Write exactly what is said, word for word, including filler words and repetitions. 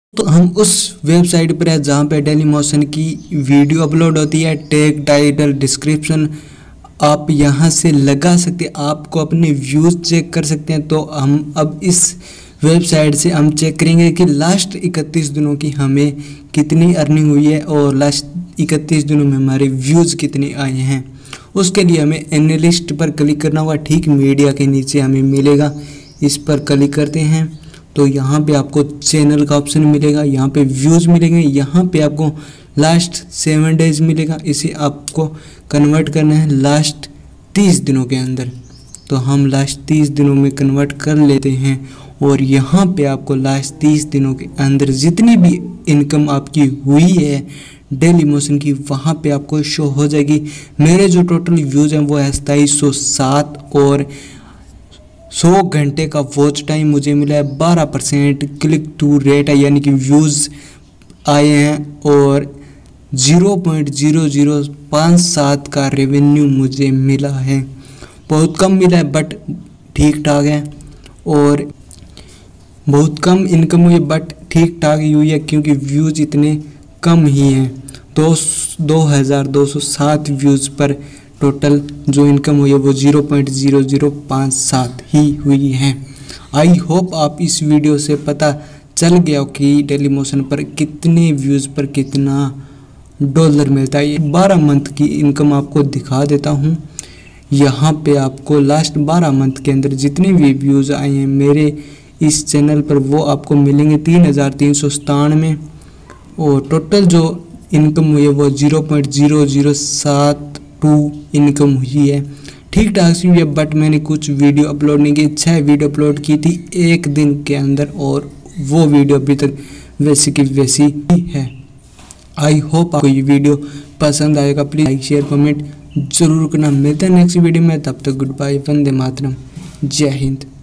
तो हम उस वेबसाइट पर है जहाँ पे डेली मोशन की वीडियो अपलोड होती है। टैग, टाइटल, डिस्क्रिप्शन आप यहाँ से लगा सकते हैं, आपको अपने व्यूज़ चेक कर सकते हैं। तो हम अब इस वेबसाइट से हम चेक करेंगे कि लास्ट इकतीस दिनों की हमें कितनी अर्निंग हुई है और लास्ट इकतीस दिनों में हमारे व्यूज़ कितने आए हैं। उसके लिए हमें एनालिस्ट पर क्लिक करना होगा। ठीक मीडिया के नीचे हमें मिलेगा, इस पर क्लिक करते हैं तो यहाँ पे आपको चैनल का ऑप्शन मिलेगा, यहाँ पे व्यूज़ मिलेंगे, यहाँ पे आपको लास्ट सेवन डेज मिलेगा। इसे आपको कन्वर्ट करना है लास्ट तीस दिनों के अंदर। तो हम लास्ट तीस दिनों में कन्वर्ट कर लेते हैं और यहाँ पे आपको लास्ट तीस दिनों के अंदर जितनी भी इनकम आपकी हुई है डेली मोशन की वहाँ पे आपको शो हो जाएगी। मेरे जो टोटल व्यूज़ हैं वो है सताईस सौ सात और सौ घंटे का वॉच टाइम मुझे मिला है। बारह परसेंट क्लिक टू रेट है, यानी कि व्यूज़ आए हैं और ज़ीरो पॉइंट ज़ीरो ज़ीरो पाँच सात का रेवेन्यू मुझे मिला है। बहुत कम मिला है बट ठीक ठाक है और बहुत कम इनकम हुई बट ठीक ठाक ही हुई है क्योंकि व्यूज़ इतने कम ही हैं। दो दो हज़ार दो सौ सात व्यूज़ पर टोटल जो इनकम हुई है वो ज़ीरो पॉइंट ज़ीरो ज़ीरो पाँच सात ही हुई है। आई होप आप इस वीडियो से पता चल गया हो कि डेली मोशन पर कितने व्यूज़ पर कितना डॉलर मिलता है। ये बारह मंथ की इनकम आपको दिखा देता हूँ। यहाँ पे आपको लास्ट बारह मंथ के अंदर जितने भी व्यूज़ आए हैं मेरे इस चैनल पर वो आपको मिलेंगे तीन हज़ार तीन सौ सतानवे और टोटल जो इनकम हुई है वो ज़ीरो पॉइंट ज़ीरो ज़ीरो सात टू इनकम हुई है। ठीक ठाक सी हुई है बट मैंने कुछ वीडियो अपलोड नहीं की। छः वीडियो अपलोड की थी एक दिन के अंदर और वो वीडियो अभी तक वैसी की वैसी ही है। आई होप आपको ये वीडियो पसंद आएगा। प्लीज़ लाइक शेयर कमेंट जरूर करना। मिलते हैं नेक्स्ट वीडियो में, तब तक गुड बाय, वंदे मातरम, जय हिंद।